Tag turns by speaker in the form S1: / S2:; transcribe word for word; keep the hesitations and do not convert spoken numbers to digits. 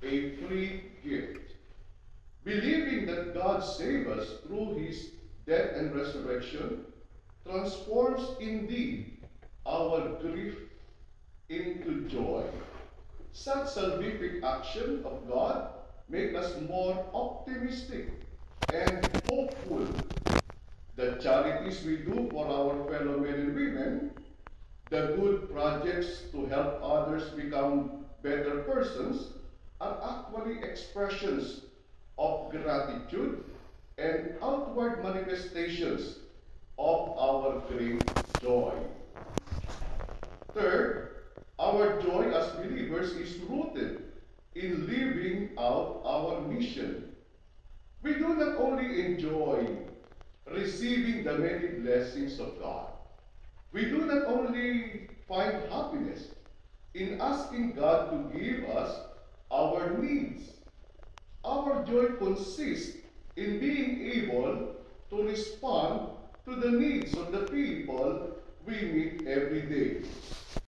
S1: a free gift. Believing that God saved us through his death and resurrection transforms indeed our grief into joy. Such salvific action of God make us more optimistic and hopeful. The charities we do for our fellow men and women, the good projects to help others become better persons, are actually expressions of gratitude and outward manifestations of our great joy. Third, our joy as believers is rooted in living out our mission. We do not only enjoy receiving the many blessings of God, we do not only find happiness in asking God to give us our needs. Our joy consists in being able to respond to the needs of the people we meet every day.